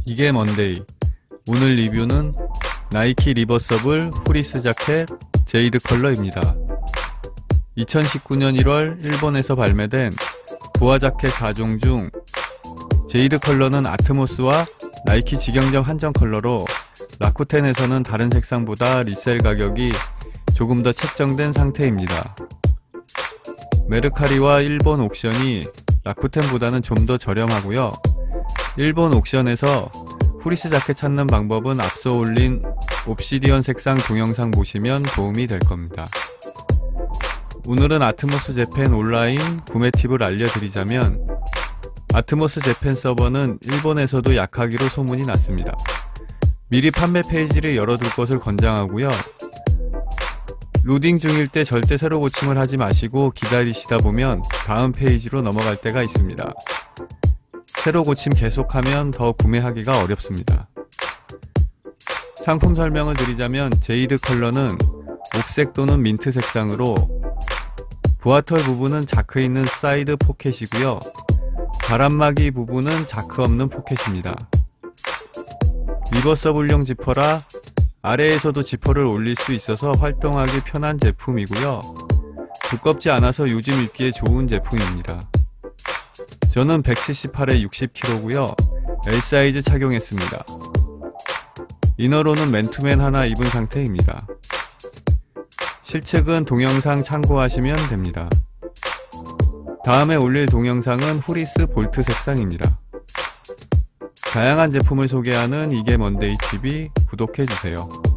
이게 먼데이. 오늘 리뷰는 나이키 리버서블 후리스 자켓 제이드 컬러입니다. 2019년 1월 일본에서 발매된 보아 자켓 4종 중 제이드 컬러는 아트모스와 나이키 직영점 한정 컬러로 라쿠텐에서는 다른 색상보다 리셀 가격이 조금 더 책정된 상태입니다. 메르카리와 일본 옥션이 라쿠텐보다는 좀 더 저렴하고요. 일본 옥션에서 후리스 자켓 찾는 방법은 앞서 올린 옵시디언 색상 동영상 보시면 도움이 될 겁니다. 오늘은 아트모스 재팬 온라인 구매 팁을 알려드리자면, 아트모스 재팬 서버는 일본에서도 약하기로 소문이 났습니다. 미리 판매 페이지를 열어둘 것을 권장하고요. 로딩 중일 때 절대 새로 고침을 하지 마시고 기다리시다 보면 다음 페이지로 넘어갈 때가 있습니다. 새로 고침 계속하면 더 구매하기가 어렵습니다. 상품 설명을 드리자면, 제이드 컬러는 옥색 또는 민트 색상으로 보아털 부분은 자크 있는 사이드 포켓이고요. 바람막이 부분은 자크 없는 포켓입니다. 리버서블용 지퍼라 아래에서도 지퍼를 올릴 수 있어서 활동하기 편한 제품이고요. 두껍지 않아서 요즘 입기에 좋은 제품입니다. 저는 178에 60kg고요. L 사이즈 착용했습니다. 이너로는 맨투맨 하나 입은 상태입니다. 실측은 동영상 참고하시면 됩니다. 다음에 올릴 동영상은 후리스 볼트 색상입니다. 다양한 제품을 소개하는 이게 먼데이 TV 구독해주세요.